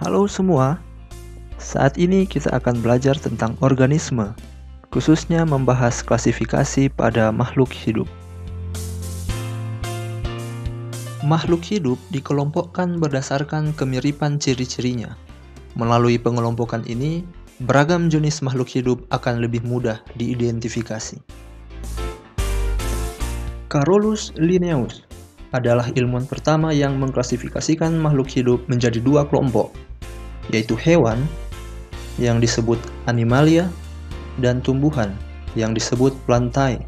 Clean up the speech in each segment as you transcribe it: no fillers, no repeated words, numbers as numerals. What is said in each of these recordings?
Halo semua, saat ini kita akan belajar tentang organisme, khususnya membahas klasifikasi pada makhluk hidup. Makhluk hidup dikelompokkan berdasarkan kemiripan ciri-cirinya. Melalui pengelompokan ini, beragam jenis makhluk hidup akan lebih mudah diidentifikasi. Carolus Linnaeus adalah ilmuwan pertama yang mengklasifikasikan makhluk hidup menjadi dua kelompok, yaitu hewan yang disebut animalia dan tumbuhan yang disebut plantae.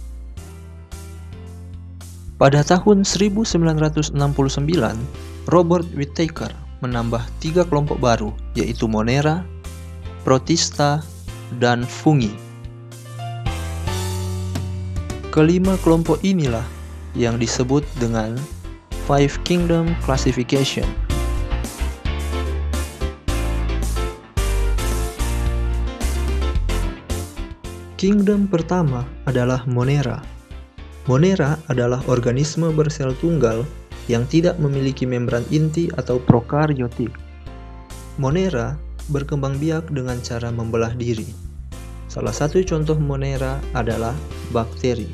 Pada tahun 1969, Robert Whittaker menambah 3 kelompok baru, yaitu Monera, Protista, dan Fungi. Kelima kelompok inilah yang disebut dengan Five Kingdom Classification. Kingdom pertama adalah Monera. Monera adalah organisme bersel tunggal yang tidak memiliki membran inti atau prokaryotik. Monera berkembang biak dengan cara membelah diri. Salah satu contoh Monera adalah bakteri.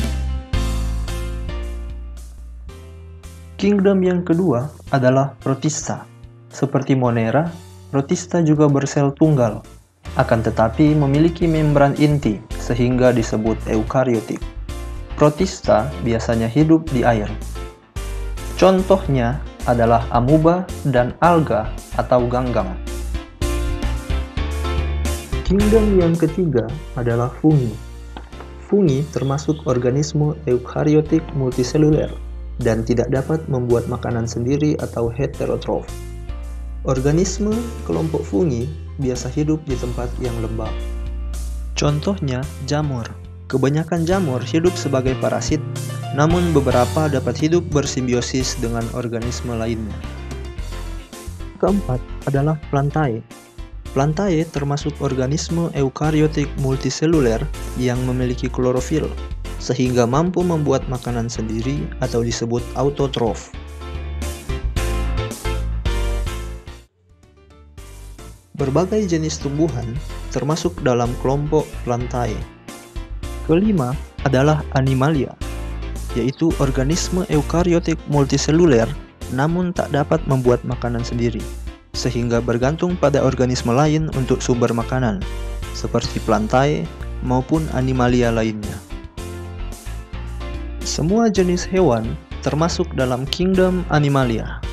Kingdom yang kedua adalah Protista. Seperti Monera, Protista juga bersel tunggal, akan tetapi memiliki membran inti sehingga disebut eukariotik. Protista biasanya hidup di air. Contohnya adalah amuba dan alga atau ganggang. Kingdom yang ketiga adalah fungi. Fungi termasuk organisme eukariotik multiseluler dan tidak dapat membuat makanan sendiri atau heterotrof. Organisme kelompok fungi biasa hidup di tempat yang lembab. Contohnya jamur. Kebanyakan jamur hidup sebagai parasit, namun beberapa dapat hidup bersimbiosis dengan organisme lainnya. Keempat adalah plantae. Plantae termasuk organisme eukariotik multiseluler yang memiliki klorofil, sehingga mampu membuat makanan sendiri atau disebut autotrof. Berbagai jenis tumbuhan termasuk dalam kelompok plantae. Kelima adalah animalia, yaitu organisme eukariotik multiseluler namun tak dapat membuat makanan sendiri, sehingga bergantung pada organisme lain untuk sumber makanan, seperti plantae maupun animalia lainnya. Semua jenis hewan termasuk dalam kingdom animalia.